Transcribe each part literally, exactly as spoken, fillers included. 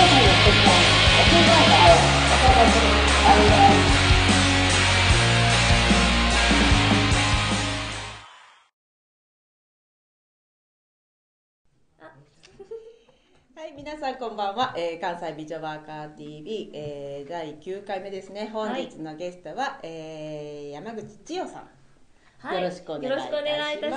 はい、皆さんこんばんは、えー、関西美女ワーカー ティーブイ、えー、だいきゅうかいめですね。本日のゲストは、はい、えー、山口千代さん、はい、よろしくお願いいたします。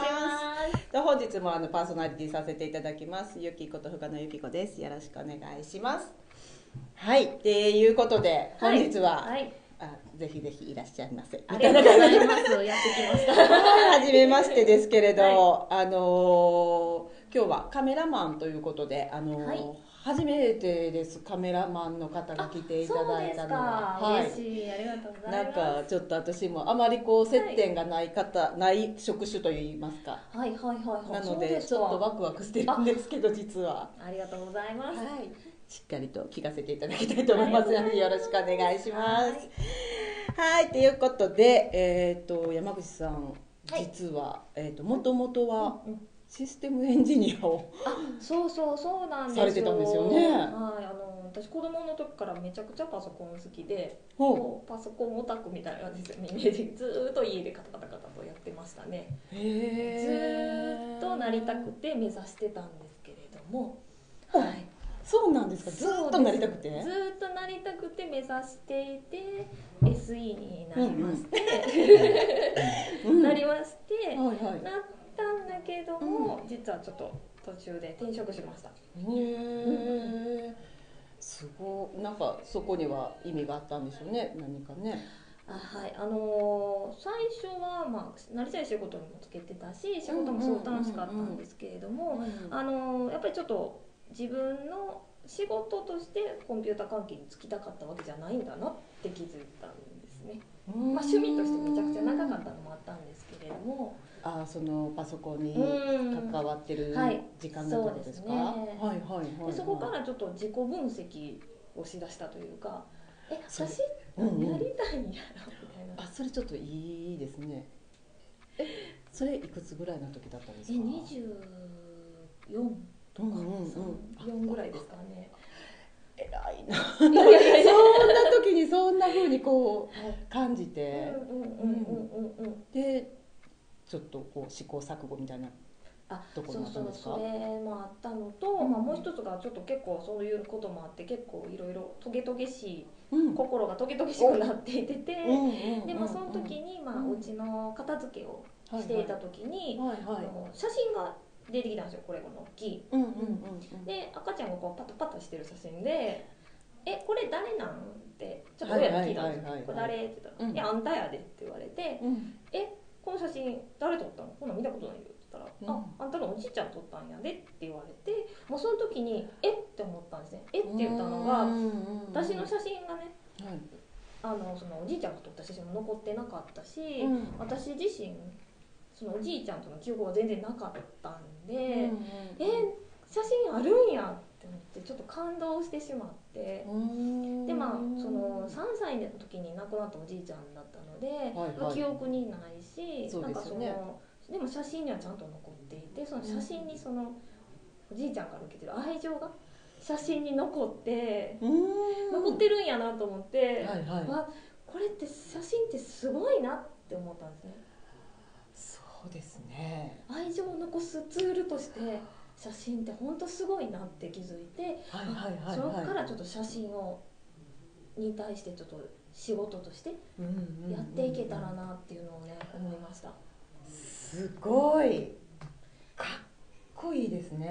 と本日もあのパーソナリティさせていただきますゆきこと深野ゆき子です。よろしくお願いします。はい、っていうことで本日は、はいはい、あぜひぜひいらっしゃいませ。 ありがとうございます。やってきました。 はじめましてですけれど、はい、あのー、今日はカメラマンということで、あのーはい、初めてです。カメラマンの方が来ていただいたのは、 はい、嬉しい、ありがとうございます。 なんかちょっと私もあまりこう接点がない方、はい、ない職種といいますか、 はいはいはいはい、 なのでちょっとワクワクしてるんですけど、実はありがとうございます。はい、 しっかりと聞かせていただきたいと思いますのでよろしくお願いします。はい、ということで、えー、と山口さん、実は、えー、ともともとはシステムエンジニアを、 あ、そうそうそうなんですよ。 されてたんですよね。はい、 あの私子供の時からめちゃくちゃパソコン好きで、もうパソコンオタクみたいな感じですよね。イメージずっと家でカタカタカタとやってましたね。へずっとなりたくて目指してたんですけれども、 はい。そうなんですか。ずっとなりたくて。 ずっとなりたくて目指していて エスイー になりまして、うんうん、なりまして、はいはい、なったんだけども、うん、実はちょっと途中で転職しました。へえ、すごい。なんかそこには意味があったんでしょうね。何かね。 あ、はい、あのー、最初は、まあ、なりたい仕事にもつけてたし、仕事もすごく楽しかったんですけれども、あのー、やっぱりちょっと自分の仕事としてコンピューター関係に就きたかったわけじゃないんだなって気づいたんですね。まあ、趣味としてめちゃくちゃ長かったのもあったんですけれども、 あ、そのパソコンに関わってる時間だったんですか。はいはいはいはい。 でそこからちょっと自己分析をしだしたというか、え、私何やりたいんやろみたいな。 あ、それちょっといいですね。え、それいくつぐらいの時だったんですか。 え、にじゅうよんとかさん、よんぐらいですかね。 偉いな。そんな時にそんな風にこう感じて、でちょっとこう試行錯誤みたいなところだったんですか。 そうそう、それもあったのと、うん、まあ、もう一つがちょっと結構そういうこともあって結構いろいろトゲトゲしい、うん、心がトゲトゲしくなっていてて、でまあその時にまあお家の片付けをしていた時に写真が出てきたんですよ。これこの大きい。で赤ちゃんがこうパタパタしてる写真で「えこれ誰なん?」ってちょっと親に聞いたんですよ。「これ誰?」って言ったら「いやあんたやで」って言われて「えこの写真誰撮ったの？こんなん見たことないよ」って言ったら「ああんたのおじいちゃん撮ったんやで」って言われて、もうその時に「えっ?」て思ったんですね。えって言ったのが私の写真がね、あのそのおじいちゃんが撮った写真も残ってなかったし、私自身そのおじいちゃんとの記憶が全然なかったんで、うんうん、え写真あるんやって思ってちょっと感動してしまって、でまあそのさんさいの時に亡くなったおじいちゃんだったので、はいはい、記憶にないし、なんかそのでも写真にはちゃんと残っていて、その写真にそのおじいちゃんから受けてる愛情が写真に残って残ってるんやなと思って、はいはい、わこれって写真ってすごいなって思ったんですね。 そうですね。 愛情を残すツールとして写真って本当すごいなって気づいて、そこからちょっと写真をに対してちょっと仕事としてやっていけたらなっていうのをね思いました。 すごいかっこいいですね。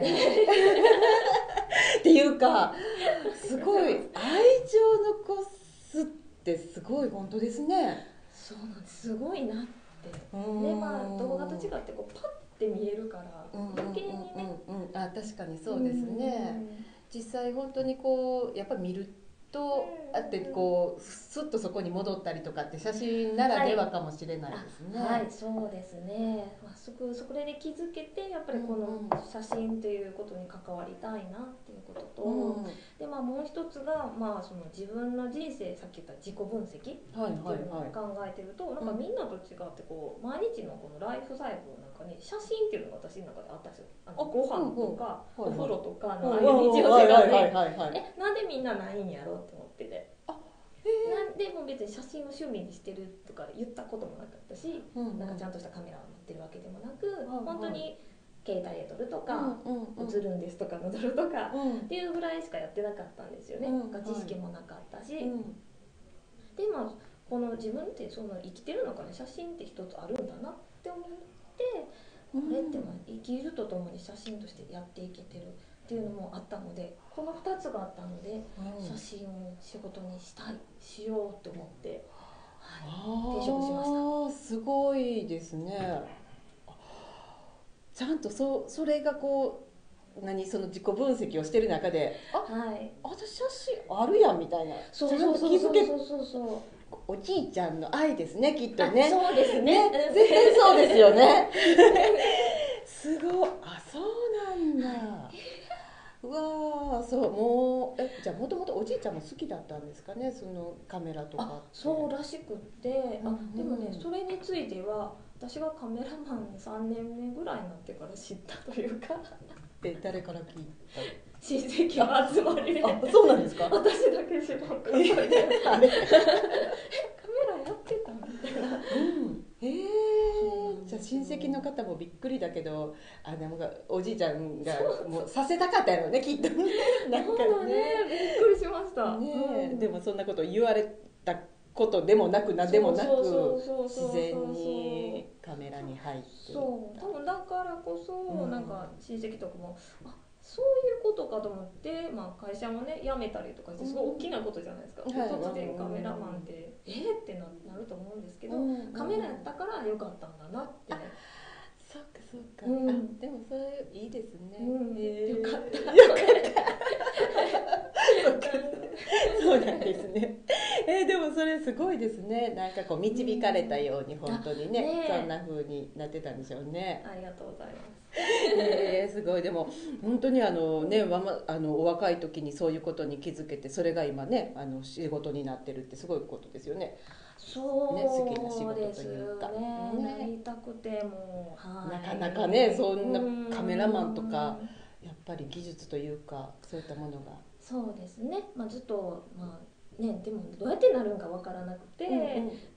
っていうかすごい愛情残すってすごい本当ですね。 そうなんです。すごいなって。でまあ動画と違ってこうパッて見えるから余計にね、 あ確かにそうですね。実際本当にこうやっぱり見るとあってこうスッとそこに戻ったりとかって写真ならではかもしれないですね。 はい、はい、そうですね。まあ、そこそこで気づけてやっぱりこの写真ということに関わりたいなっていうことと、うん、でまあもう一つがまあその自分の人生さっき言った自己分析っていうのを考えてると、なんかみんなと違ってこう毎日のこのライフサイクルの中に写真っていうのが私の中であったんですよ。あのご飯とかお風呂とかのああいう日常生活で、えなんでみんなないんやろって思ってて。なんでも別に写真を趣味にしてるとか言ったこともなかったし、うんうん、なんかちゃんとしたカメラを持ってるわけでもなく、うんうん、本当に携帯で撮るとか、うんうん、映るんですとかの撮るとか、うん、っていうぐらいしかやってなかったんですよね、うん、知識もなかったし、うん、でまあこの自分ってその生きてる中で写真って一つあるんだなって思って、これってまあ生きるとともに写真としてやっていけてるっていうのもあったので、このふたつがあったので、うん、写真を仕事にしたいしようと思って、はい、転職しました。 すごいですね。ちゃんとそそれがこう何その自己分析をしてる中で、あ、はい、私写真あるやんみたいな、 そうそうそうそうそうそう、 おじいちゃんの愛ですね、きっとね。 そうですね、 ね、絶対そうですよね。すごい、あ、そうなんだ。うわー、そう、もうえじゃあもともとおじいちゃんも好きだったんですかね、そのカメラとかって。 あ、そうらしくって、うんうん、あでもねそれについては私がカメラマンさんねんめぐらいになってから知ったというかえ誰から聞いた？ 親戚の集まりで。 あ、そうなんですか？ 私だけ知らんかったみたいな。え、カメラやってたみたいな。うん、 へえ。じゃあ親戚の方もびっくりだけど、あでもおじいちゃんがもうさせたかったよね、きっとね。 なんかね、そうだね、びっくりしました。 ね、うん、でもそんなこと言われたことでもなく何でもなく自然にカメラに入っていった。 そう多分だからこそ、うん、なんか親戚とかもあそういうことかと思って、まあ、会社もね辞めたりとかしてすごい大きなことじゃないですか、うん、突然カメラマンって、うん、えー、ってなると思うんですけど、うん、カメラやったからよかったんだなって、ね、 そうかそうか、うん、あでもそれいいですね、 うん、えー、よかったよかったそうなんですね。えー、でもそれすごいですね。なんかこう導かれたように本当に ね, ねそんな風になってたんでしょうね。 ありがとうございます。 えー、すごい。でも本当にあのねあのお若い時にそういうことに気づけて、それが今ねあの仕事になってるってすごいことですよね。 そうね、好きな仕事というか、 ねね、なりたくても、はい、 なかなかねそんなカメラマンとかやっぱり技術というかそういったものが。 そうですね、まあ、ずっと、まあね、でもどうやってなるんかわからなくて、うんうん、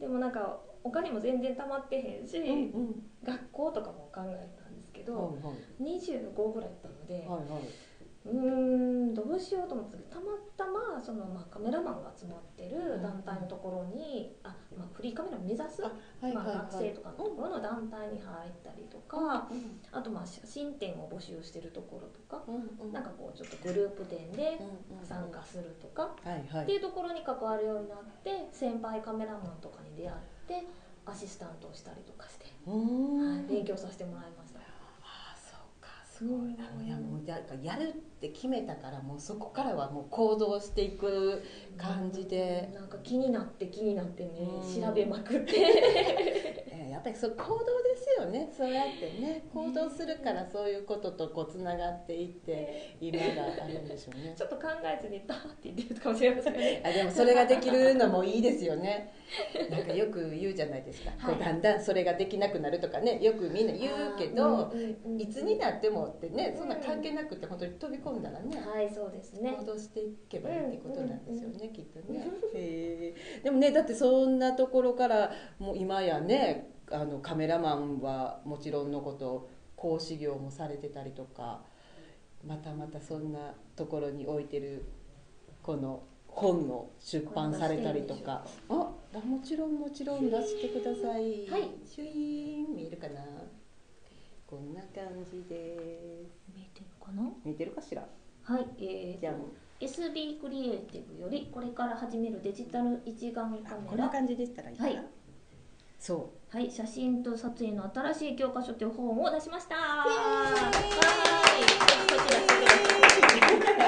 でもなんかお金も全然貯まってへんし、うんうん、学校とかも考えたんですけど、はいはい、にじゅうごぐらいだったので、はいはい、うーんどうしようと思ってたまたまその、まあ、カメラマンが集まってる団体のところに、うん、あまあ、フリーカメラを目指す、はいはいはい、まあ、学生とかのところの団体に入ったりとか、うん、あとまあ写真展を募集してるところとか、うんうん、なんかこうちょっとグループ展で参加するとか、うんうんうん、っていうところに関わるようになって先輩カメラマンとかに出会ってアシスタントをしたりとかして、はい、勉強させてもらいました。 すごいな。もういやもうややるって決めたからもうそこからはもう行動していく感じで、 なんか気になって気になってね、調べまくってやっぱりそう行動ですよね。そうやってね行動するからそういうこととこうつながっていって今があるんでしょうね。 ちょっと考えずにダーって言ってるかもしれませんね。 あでもそれができるのもいいですよね。なんかよく言うじゃないですか、はい、こうだんだんそれができなくなるとかね、よくみんな言うけど、うんうん、いつになってもってね、そんな関係なくて本当に飛び込んだらね、 はい、そうですね、 行動していけばいいってことなんですよね、うんうんうん、きっとね。へでもねだってそんなところからもう今やねあのカメラマンはもちろんのこと講師業もされてたりとか、またまたそんなところに置いてるこの本の出版されたりとか、あもちろんもちろん出してください。 はい、 シュイーン見えるかな、こんな感じです。 見えてるかな、 見えてるかしら。 はい、えー、じゃあ エスビー クリエイティブよりこれから始めるデジタル一眼カメラ、 こんな感じでしたらいいかな、はい、 そうはい、写真と撮影の新しい教科書という本を出しました。はい、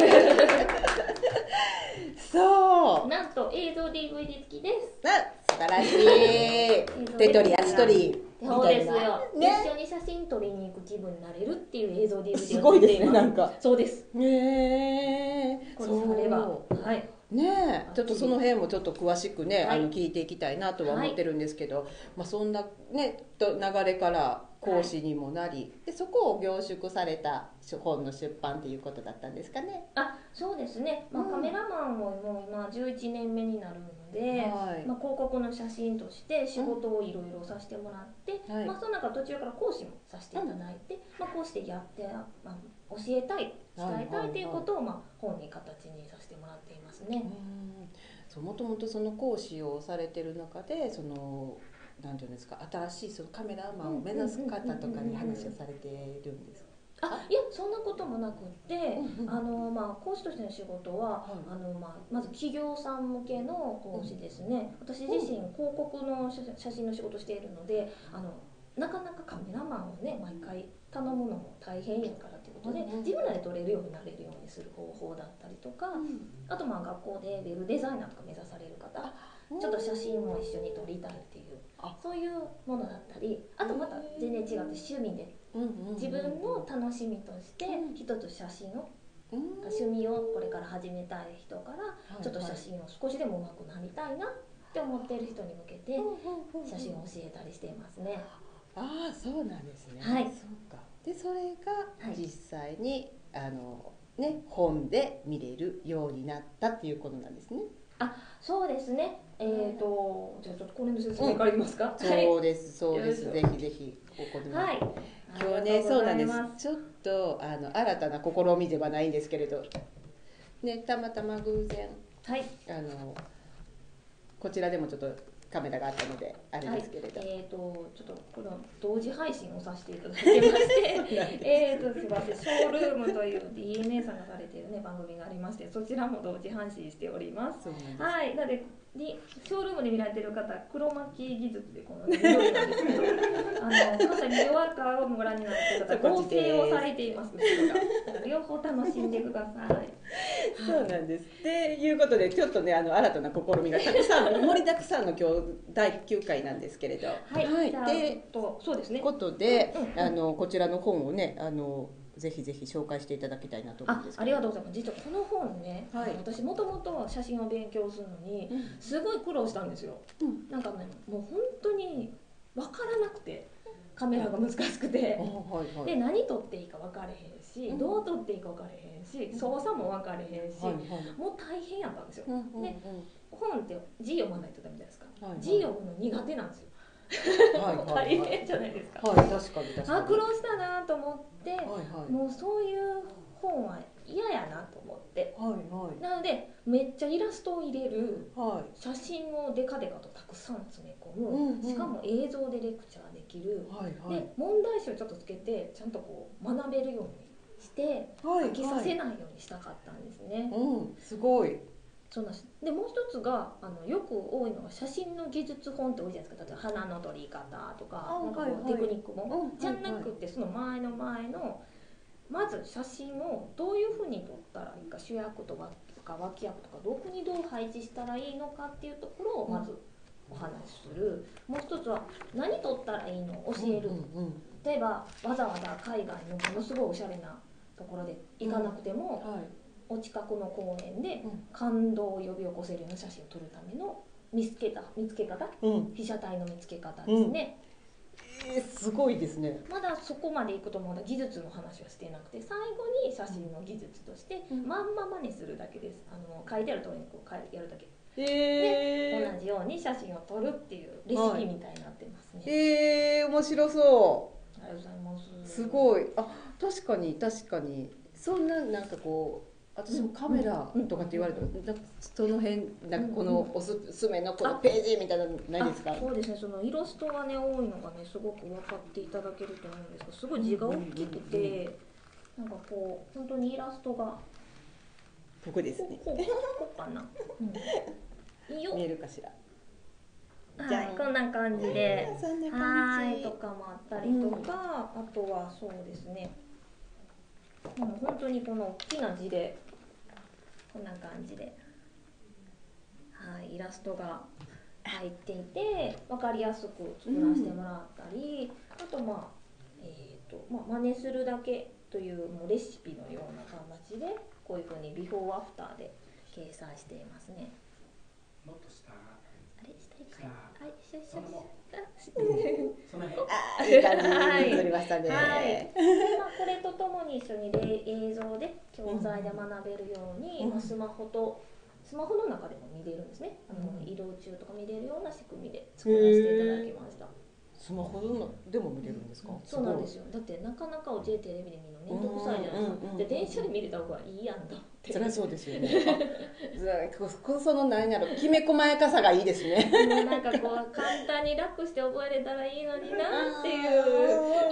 そう映像 ディーブイディー 付きです。 あ、素晴らしい。手取り足取りみそうたいな。 ですよ、 ね、 一緒に写真撮りに行く気分になれるっていう映像 ディーブイディー をすごいですね、なんか。 そうです。 へえ。 これされば、はい。 ねえ、ちょっとその辺もちょっと詳しくね、 はい、 あの聞いていきたいなとは思ってるんですけど、はい、まあそんなねと流れから講師にもなり、はい、でそこを凝縮された本の出版っていうことだったんですかね。 あ、そうですね。まあ、うん、カメラマンももう今じゅういちねんめになるので、はい、まあ広告の写真として仕事をいろいろさせてもらって、うん、まあその中途中から講師もさせていただいて、うん、まあこうしてやって、まあ、教えたい伝えたいということを、まあ本に形にさせてもらっていますね。 そう、もともとその講師をされてる中で、そのなんていうんですか、新しいそのカメラマンを目指す方とかに話をされてるんですか。 あ、いや、そんなこともなくって、うんうん、あのまあ講師としての仕事は、はい、あのまあまず企業さん向けの講師ですね。うん、私自身広告の写真の仕事しているので、あのなかなかカメラマンをね毎回頼むのも大変やからということで、自分らで撮れるようになれるようにする方法だったりとか、うん、あとまあ学校でウェブデザイナーとか目指される方、ちょっと写真も一緒に撮りたいっていう、そういうものだったり、あとまた全然違って趣味で自分の楽しみとして人と写真を、うん、趣味をこれから始めたい人からちょっと写真を少しでも上手くなりたいなって思っている人に向けて写真を教えたりしていますね。 ああ、そうなんですね。 はい、 そうか。でそれが実際に、はい、あのね、本で見れるようになったっていうことなんですね。 あ、そうですね。えーと、じゃあちょっとこれの説明からいきますか。 うん、そうですそうです。ぜひぜひここでも。はい。今日ね、そうなんです。ちょっとあの新たな試みではないんですけれど、ね、たまたま偶然、はい、あのこちらでもちょっとカメラがあったのであれですけれど、はい、 えーとちょっとこの同時配信をさせていただきましてえーとすみません、ショールームという ディーエヌエー さんがされている、ね、番組がありまして、そちらも同時配信しております。そうなんです。はい、なのでにショールームで見られている方、黒巻き技術でこの緑なんですけどあの関西ビデオワーカーをご覧になっている方、合成をされています。後ろが両方楽しんでください。 そうなんです。ということでちょっとね、あの新たな試みがたくさん盛りだくさんの今日だいきゅうかいなんですけれど、はい、 はい、でとそうですね。 ことで、うんうんうん、あのこちらの本をね、あのぜひぜひ紹介していただきたいなと思うんですけど。 あ, ありがとうございます。実はこの本ね、はい、私もともと写真を勉強するのにすごい苦労したんですよ。うん、なんかね、もう本当に分からなくて、カメラが難しくて、はいはい、で何撮っていいか分かれへんし、うん、どう撮っていいか分かれへんし、操作も分かれへんし、はいはい、もう大変やったんですよ。うんうんうん、で本って字読まないとダメじゃないですか、はいはい、字読むの苦手なんですよ。大変じゃないですか。 はい、確かに確かに。 あ、苦労したなと思って、はいはい、もうそういう本は嫌やなと思って、はいはい、なのでめっちゃイラストを入れる、はい、写真をデカデカとたくさん詰め込む、うんうん、しかも映像でレクチャーできる、はいはい、で問題集をちょっとつけてちゃんとこう学べるようにして、はいはい、飽きさせないようにしたかったんですね。 うん、すごい。 そうなんです。でもう一つがあのよく多いのが写真の技術本って多いじゃないですか。例えば花の撮り方とか、なんかこう、はいはい、テクニック本、うん、じゃなくて、その前の前のまず写真をどういうふうに撮ったらいいか、主役とか脇役とかどこにどう配置したらいいのかっていうところをまずお話しする。もう一つは何撮ったらいいのを教える、うんうんうん、例えばわざわざ海外のものすごいおしゃれなところで行かなくても、うんはい、お近くの公園で感動を呼び起こせるような写真を撮るための見つけた見つけ方、うん、被写体の見つけ方ですね。 うん、えー、すごいですね。 まだそこまでいくとまだ技術の話はしてなくて、最後に写真の技術として、うん、まんま真似するだけです。あの書いてある通りにこうやるだけ、えー、で同じように写真を撮るっていうレシピみたいになってますね。 はい、えー、面白そう。 ありがとうございます。 すごい。あ、確かに確かにそんななんかこう私もカメラとかって言われると、うん、その辺なんかこのおすすめのこのページみたいなのないですか？ そうですね、そのイラストがね多いのがねすごく分かっていただけると思うんですが、すごい字が大きくて、うんうんうん、なんかこう本当にイラストがここですね。 ここここかな、うん、いいよ。 見えるかしら。 はい、こんな感じで、はいとかもあったりとか、うん、あとはそうですね、もう本当にこの大きな字でこんな感じで、はい、イラストが入っていて分かりやすく作らせてもらったり、うん、あとまあ、えーとまあ、真似するだけというもうレシピのような形でこういうふうにビフォーアフターで掲載していますね。 もっと下、 あれ下いかい、はい、しょしょその辺、 あ、いい感じに撮りましたね。 はい。まあこれとともに一緒に映像で教材で学べるように、うん、スマホとスマホの中でも見れるんですね。あの、うん、移動中とか見れるような仕組みで作らせていただきました。 スマホでも見れるんですか？ そうなんですよ。だってなかなか J テレビで見るの面倒くさいじゃないですか。で電車で見れた方がいいやんと。 そりゃそうですよね。その何やろ、きめ細やかさがいいですね。 なんかこう簡単に楽して覚えれたらいいのになっていう。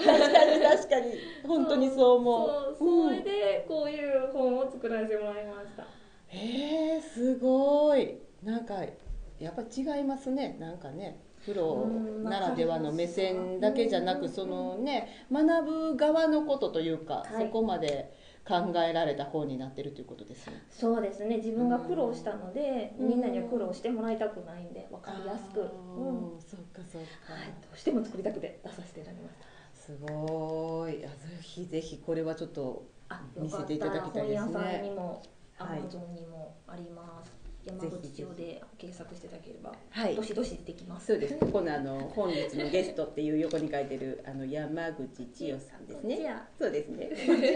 確かに確かに本当にそう思う。そう、それでこういう本を作らせてもらいました。 へえ、すごい。なんかやっぱ違いますね。なんかね。プロならではの目線だけじゃなく、そのね、学ぶ側のことというか、はい、そこまで考えられた本になってるということですね。 そうですね。自分が苦労したので、みんなには苦労してもらいたくないんで分かりやすく、うん、 そうかそうか、 はい、どうしても作りたくて出させていただきました。 すごい。ぜひぜひこれはちょっと見せていただきたいですね。 本屋さんにもアマゾンにもあります。山口千代で検索していただければ、はい、どしどし出てきます。 そうです。ここのあの本日のゲストっていう横に書いてるあの山口千代さんですね。そうですね。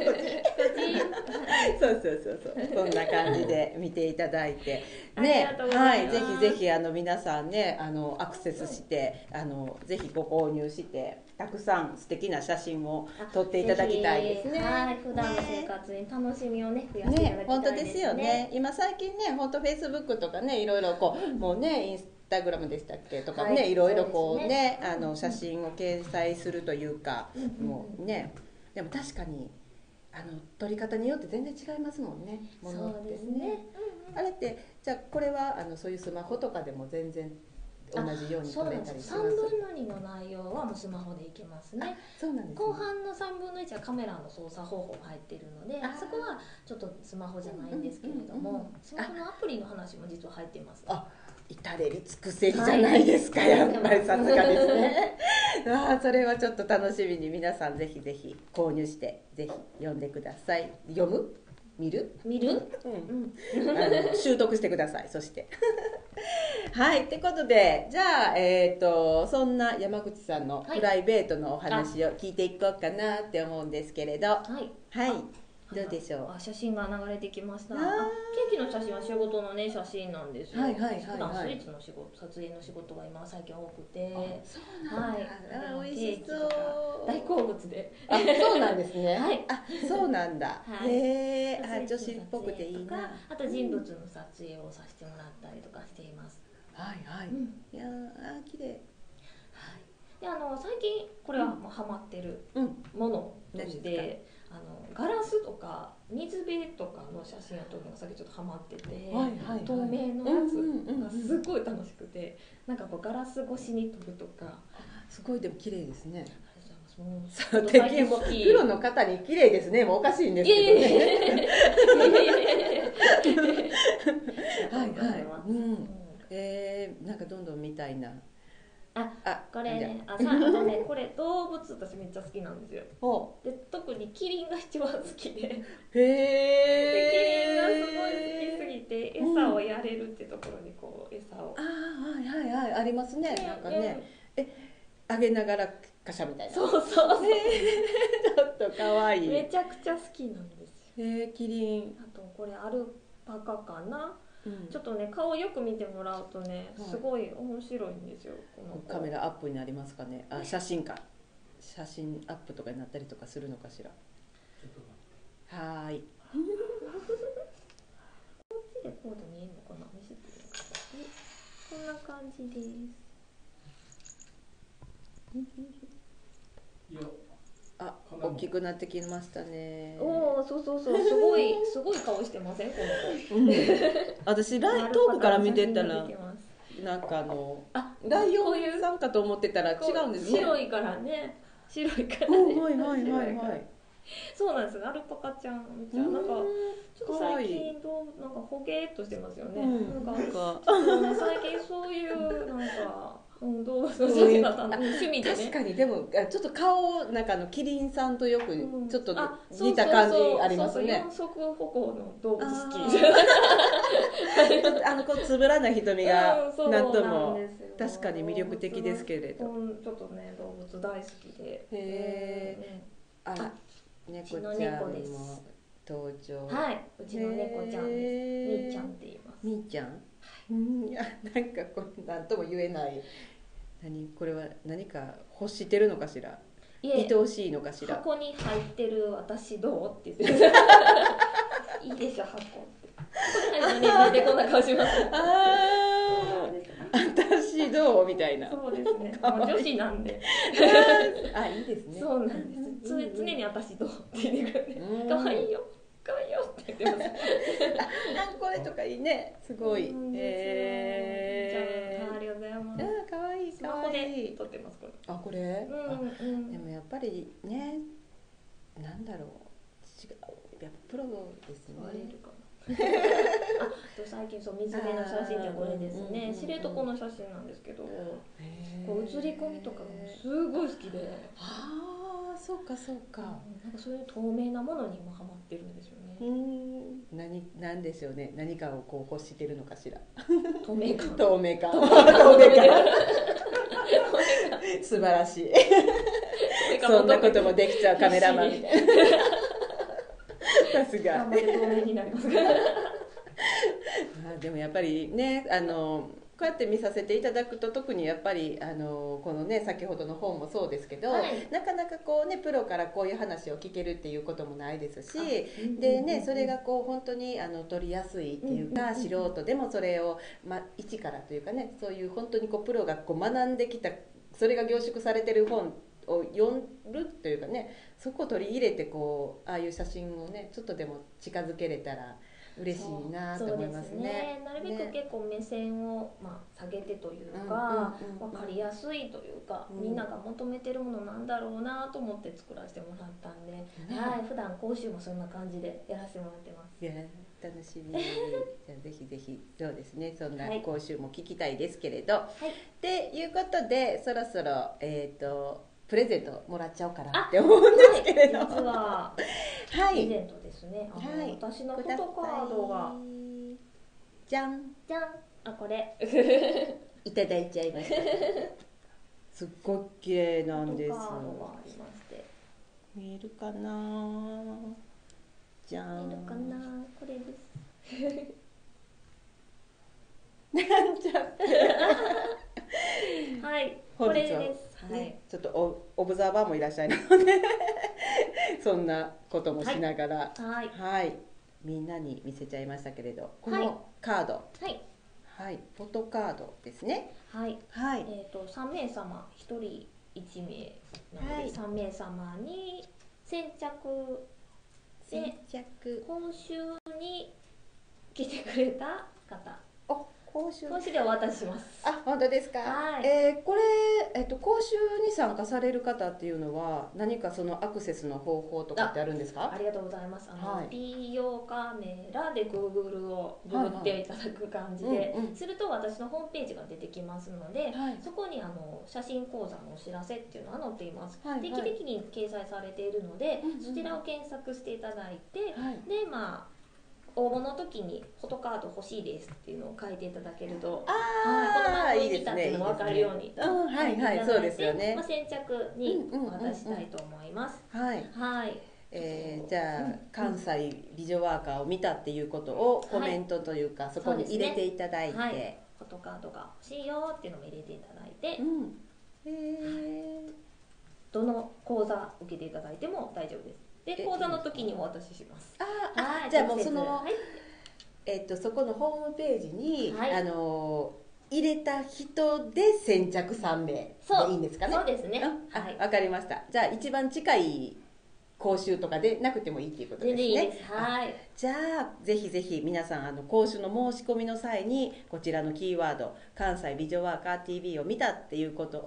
そうそうそうそう。こんな感じで見ていただいて、ね、はい、ぜひぜひあの皆さんね、あのアクセスしてあのぜひご購入してたくさん素敵な写真を撮っていただきたいですね。 はい、普段の生活に楽しみをね増やしていただきたいですね。 ね、本当ですよね。今最近ね、本当フェイスブックとかね、いろいろこう、もうね、インスタグラムでしたっけとかね、はい、いろいろこうね、ね、あの写真を掲載するというか、うん、もうね、でも確かにあの撮り方によって全然違いますもんね。ものってそうですね。 うんうん、あれってじゃあこれはあのそういうスマホとかでも全然同じように撮れたりします。 さんぶんのにの内容はもうスマホでいけますね。 そうなんですね。 後半のさんぶんのいちはカメラの操作方法が入っているので、そこはちょっとスマホじゃないんですけれども、スマホのアプリの話も実は入っています。 あ、至れり尽くせりじゃないですか、はい、やっぱりさすがですね。あ、それはちょっと楽しみに皆さんぜひぜひ購入してぜひ読んでください。読む？見る？ 見る？ うん、あの習得してください。そしてはい、ってことで、じゃあ、えーと、そんな山口さんのプライベートのお話を聞いていこうかなって思うんですけれど、はい、はい、どうでしょう。 あ、写真が流れてきました。あ、ケーキの写真は仕事のね写真なんですよ。はいはいはいはい。普段スイーツの仕事、撮影の仕事が今最近多くて、 あ、そうなんだ。はい、美味しそう。 大好物で。 あ、そうなんですね。 はい。 あ、そうなんだ。 はい、 へえ、あ、女子っぽくていいな。 あと人物の撮影をさせてもらったりとかしています。 はいはい。うん、いやー、綺麗。はい。 で、あの最近これはもうハマってるものとして、うん、あのガラスとか水辺とかの写真を撮るのがさっきちょっとハマってて、はいはいはい、透明のやつがすごい楽しくて、なんかこうガラス越しに撮るとか、 すごいでも綺麗ですね。 もう敵もプロの方に綺麗ですね、もうおかしいんですけどね。はいはい。うん。えー、なんかどんどん見たいな。 あ、あ、これね、あ、さあのね、これ動物私めっちゃ好きなんですよ。で、特にキリンが一番好きで。へえ。キリンがすごい好きすぎて、餌をやれるってところにこう餌を。 ああ、はいはいはい、ありますね。なんかね、え、あげながらカシャみたいな。 そうそうそう。ちょっと可愛い。 めちゃくちゃ好きなんですよ。 へえ、キリン。 あとこれアルパカかな。うん、ちょっとね顔よく見てもらうとね、すごい面白いんですよ。このカメラアップになりますかね。あ、写真か。写真アップとかになったりとかするのかしら。はーい。 こっちでコード見えるのかな。見せてこんな感じです。 あ、大きくなってきましたね。 おお、そうそうそう、すごいすごい顔してませんこの子。うん、 私ライ遠くから見てたらなんかあのあライオンさんかと思ってたら違うんですね。 白いからね、白いからね。 はいはいはいはい。 そうなんです。アルパカちゃんめっちゃなんかちょっと最近どうなんかほげーっとしてますよね。うん、なんかちょっとね最近そういうなんか、うん、動物の先だったの趣味でね。 確かにでもちょっと顔なんかのキリンさんとよくちょっと似た感じありますね。 四足歩行の動物好き。 あのこうつぶらな瞳がなんとも確かに魅力的ですけれど。 ちょっとね動物大好きで。へえ。あ。猫ちゃんも登場。 はい、うちの猫ちゃんです。みーちゃんって言います。 みーちゃん。はい、いやなんかこうなんとも言えない。何これは何か欲してるのかしら。愛おしいのかしら。 箱に入ってる私どうって言って。いいでしょ箱って。これね出てこんな顔します。ああ。私どうみたいな。 そうですね。女子なんで。 あ、いいですね。 そうなんです。常に私どうって言ってくる。可愛いよ。可愛いよって言ってます。 あ、これとかいいね。すごい。 ええ。ありがとうございます。 あ、可愛い。 スマホで撮ってますこれ。 あ、これ。でもやっぱりね、なんだろう。違う。やっぱプロですね。あと最近そう水辺の写真ってこれですね。知床の写真なんですけど、こう写り込みとかがすごい好きで。 ああ、そうかそうか。 なんかそういう透明なものに今ハマってるんですよね。 うん。何なんでしょうね。何かをこう欲してるのかしら。 透明感。 透明感。透明感。素晴らしい。そんなこともできちゃうカメラマンみたいな。さすが。 頑張って透明になります。 でもやっぱりね、あのこうやって見させていただくと特にやっぱりあのこのね先ほどの本もそうですけど、はい、なかなかこうねプロからこういう話を聞けるっていうこともないですし、でねそれがこう本当にあの取りやすいっていうか、素人でもそれをまあ一からというかねそういう本当にこうプロがこう学んできたそれが凝縮されてる本を読るというかねそこを取り入れてこうああいう写真をねちょっとでも近づけれたら嬉しいなと思いますね。 そうですね。なるべく結構目線を、まあ、下げてというか分かりやすいというか、うん、みんなが求めてるものなんだろうなと思って作らせてもらったんで、うん、はい、普段講習もそんな感じでやらせてもらってます。 いや楽しみ。じゃあぜひぜひそうですねそんな講習も聞きたいですけれど、はい、っていうことでそろそろえっ、ー、とプレゼントもらっちゃおうかなって思うんですけれど、 はい、実はプレゼントですね。あの、はい、私のフォトカードがじゃんじゃんあこれいただいちゃいました。すっごい綺麗なんです。 フォトカードがありまして見えるかなじゃん見えるかなこれですなんちゃってはいこれです。 はい、ちょっと オ, オブザーバーもいらっしゃいますのでそんなこともしながら、 はい、 はい、みんなに見せちゃいましたけれどこのカード、 はいはい、フォトカードですね。 はい、 はい、 えーとさんめいさまひとりいちめいなので、はい、さんめいさまに先着で講習に来てくれた方講習講習でお渡しします。 あ、本当ですか。はい、えー、これ、えっと、講習に参加される方っていうのは何かそのアクセスの方法とかってあるんですか。 あ、ありがとうございます。あの、はい、ピーヨー カメラで Google をググっていただく感じで、はいはいうんうん、すると私のホームページが出てきますので、はい、そこにあの写真講座のお知らせっていうのが載っています。はいはい、定期的に掲載されているので、うんうん、そちらを検索していただいて、はい、でまあ応募の時にフォトカード欲しいですっていうのを書いていただけると、 あはい、この番組見たっていうのも分かるように、 はいはい、そうですよね。 まあ、先着に渡したいと思います。 はい、 はい。 えー、じゃあ、うん、関西美女ワーカーを見たっていうことをコメントというか、はい、そこに入れていただいて、ねはい、 フォトカードが欲しいよっていうのも入れていただいて、 うん、へー、 どの講座受けていただいても大丈夫です。で講座の時にお渡しします。 ああ、はい、じゃあもうその、はい、えっとそこのホームページに、はい、あの入れた人で先着さんめいでいいんですかね。 そうですね。 あ、はい、わかりました。じゃあ一番近い講習とかでなくてもいいっていうことですね。 いいです。はい。 じゃあぜひぜひ皆さんあの講習の申し込みの際にこちらのキーワード関西美女ワーカー ティーブイ を見たっていうことを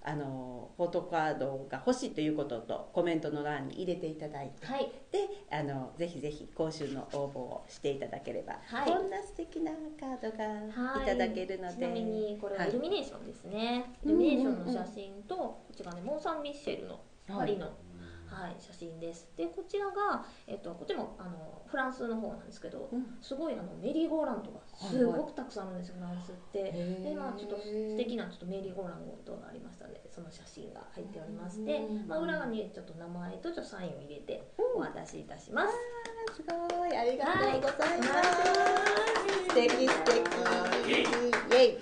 あのフォトカードが欲しいということとコメントの欄に入れていただいて、 はい、 であのぜひぜひ講習の応募をしていただければ、 はい、 こんな素敵なカードがいただけるので、はい、 ちなみにこれはイルミネーションですね、はい、イルミネーションの写真と、こっちがねモン・サン・ミッシェルのパリの、はいはい、写真です。でこちらが、えっと、こっちもあのフランスの方なんですけど、うん、すごいあのメリーゴーランドがすごくたくさんあるんですよ、はいはい、フランスって。で、まあ、ちょっと素敵なちょっとメリーゴーランドがありましたので、その写真が入っておりまして、まあ、裏にちょっと名前とちょっとサインを入れてお渡しいたします。 うん、すごいありがとうございます。はい、素敵素敵イエイ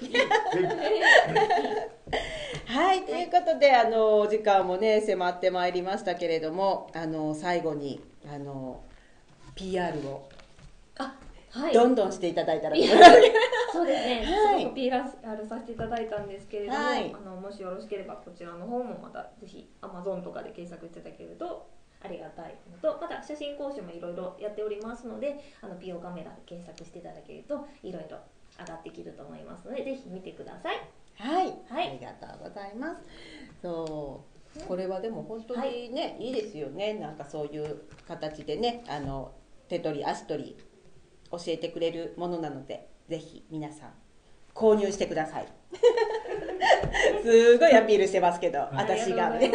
はい、ということで、あのお時間もね迫ってまいりましたけれども、あの最後にあの ピーアール をあ、はい、 どんどんしていただいたらそうですね、はい、すごく ピーアール させていただいたんですけれども、はい、あのもしよろしければこちらの方もまたぜひ Amazon とかで検索いただけるとありがたいのと、また写真講習もいろいろやっておりますので、あの ピーオー カメラで検索していただけるといろいろ上がってきると思いますので、ぜひ見てください。 はい、はい、ありがとうございます。そうこれはでも本当にね、はい、いいですよね。なんかそういう形でね、あの手取り足取り教えてくれるものなので、ぜひ皆さん購入してください。すごいアピールしてますけど、私がね。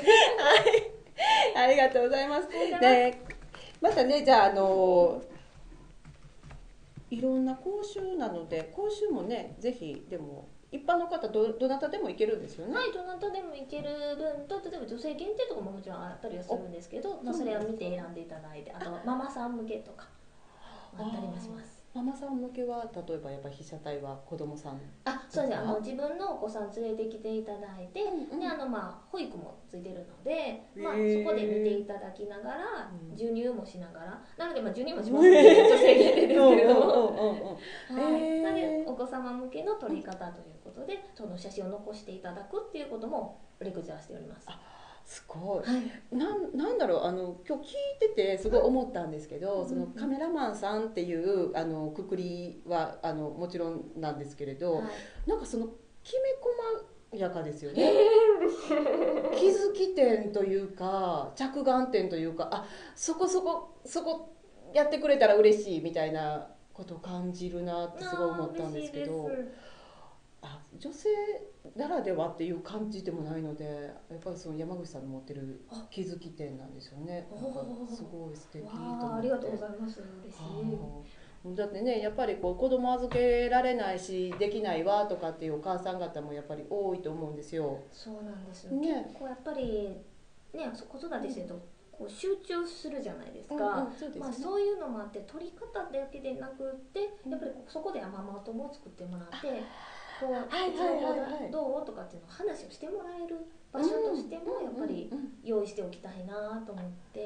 ありがとうございます。で、またね、じゃああのいろんな講習なので、講習もね、ぜひでも。一般の方 ど, どなたでも行けるんですよね。 はい、どなたでも行ける分と、例えば女性限定とかももちろんあったりはするんですけど、まあ、それを見て選んでいただいて、あとママさん向けとかあったりもします。 ママさん向けは例えばやっぱり被写体は子供さん、 あ、そうです。あの自分のお子さん連れてきていただいて、うんうん、であのまあ保育もついてるので、まあ、そこで見ていただきながら、うん、授乳もしながら、なのでまあ授乳もしますので、女性限定ですけれども、なのでお子様向けの撮り方ということで、その写真を残していただくっていうこともレクチャーしております。 すごい、はい、な, なんだろう、あの今日聞いててすごい思ったんですけど、うん、そのカメラマンさんっていうあのくくりはあのもちろんなんですけれど、はい、なんかそのきめ細やかですよね、えー、気づき点というか着眼点というか、あ、そこそこそこやってくれたら嬉しいみたいなことを感じるなってすごい思ったんですけど、あ、女性ならではっていう感じでもないので、やっぱりその山口さんの持ってる気づき点なんですよね。なんかすごい素敵と思って。 ありがとうございます。嬉しい。 だってね、やっぱりこう子供預けられないしできないわとかっていうお母さん方もやっぱり多いと思うんですよ。 そうなんですよ、ね、結構やっぱりね、子育てしてるとこう集中するじゃないですか。まあそういうのもあって、撮り方だけでなくってやっぱりそこでママ友を作ってもらって、こうどうとかっていうのを話をしてもらえる場所としてもやっぱり用意しておきたいなと思って、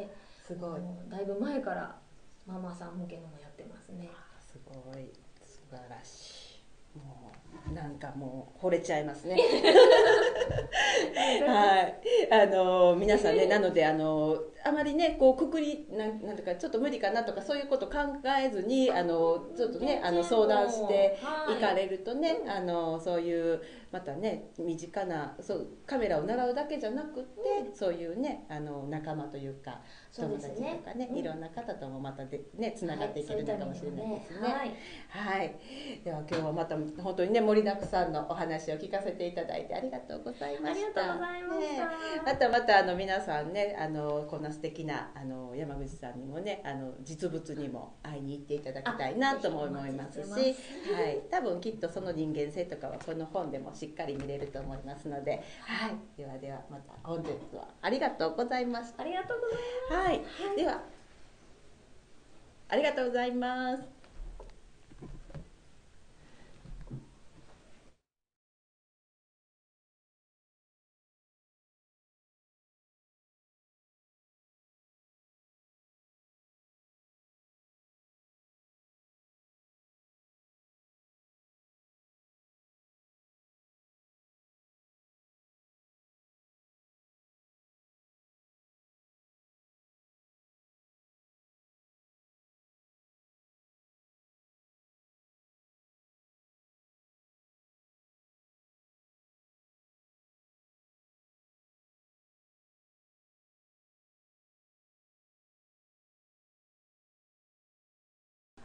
すごいだいぶ前からママさん向けのもやってますね。 すごい素晴らしい。もうなんかもう惚れちゃいますね。はい、あの皆さんね、なのであのあまりねこうくくりなんなんとかちょっと無理かなとかそういうこと考えずに、あのちょっとねあの相談していかれるとね、はい、あのそういうまたね身近なそうカメラを習うだけじゃなくって、うん、そういうねあの仲間というか友達とかね、うん、いろんな方ともまたでねつながっていけるのかもしれないですね。はい、はい、では今日はまた本当にね盛りだくさんのお話を聞かせていただいてありがとうございました。 ありがとうございました。 ね、またまたあの皆さんね、あのこんな素敵なあの山口さんにもね、あの実物にも会いに行っていただきたいなとも思いますし、はい、多分きっとその人間性とかはこの本でもしっかり見れると思いますので、はい、ではではまた本日はありがとうございました。 ありがとうございます。 はい、はい、ではありがとうございます。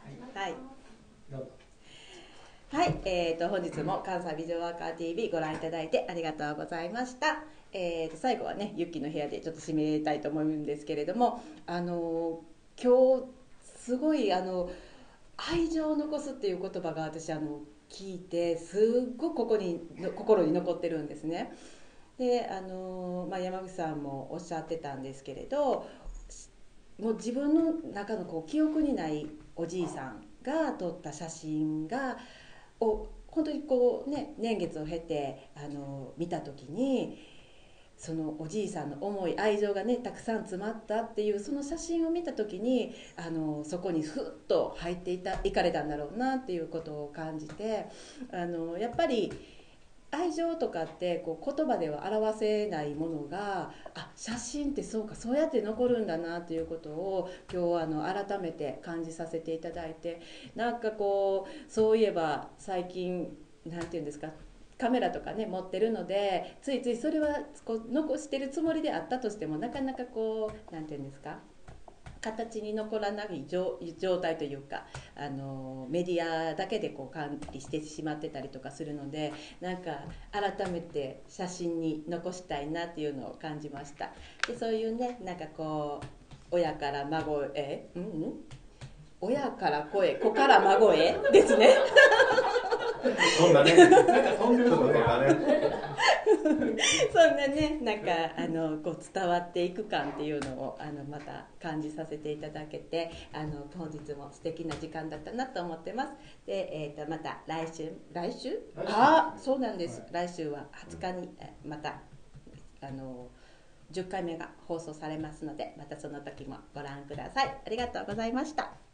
はい、どうぞ。はい、えーと、本日も関西ビジョンワーカー ティーブイ ご覧いただいてありがとうございました。えーと、最後はね、ユッキーの部屋でちょっと締めたいと思うんですけれども、あの今日すごいあの愛情を残すっていう言葉が私あの聞いてすっごくここに心に残ってるんですね。で、あの、まあ、山口さんもおっしゃってたんですけれど、もう自分の中のこう記憶にないおじいさんが撮った写真がを本当にこうね、年月を経てあの見た時に、そのおじいさんの思い、愛情がねたくさん詰まったっていうその写真を見た時に、あのそこにふっと入っていたいかれたんだろうなっていうことを感じて、あのやっぱり愛情とかってこう言葉では表せないものが、あ、写真ってそうか、そうやって残るんだなということを今日あの改めて感じさせていただいて、なんかこうそういえば最近なんていうんですか、カメラとかね持ってるので、ついついそれはこう残してるつもりであったとしても、なかなかこうなんていうんですか、形に残らない状態というか、あのメディアだけでこう管理してしまってたりとかするので、なんか改めて写真に残したいなっていうのを感じました。で、そういうね、なんかこう親から孫へ、うんうん、親から子へ、子から孫へですね。 そんなね、なんか飛んでるとね、あれ。 そんなね、なんかあのこう伝わっていく感っていうのをあのまた感じさせていただけて、あの本日も素敵な時間だったなと思ってます。で、えーとまた来週来週？来週あ、そうなんです。はい、来週ははつかにまたあのじゅっかいめが放送されますので、またその時もご覧ください。ありがとうございました。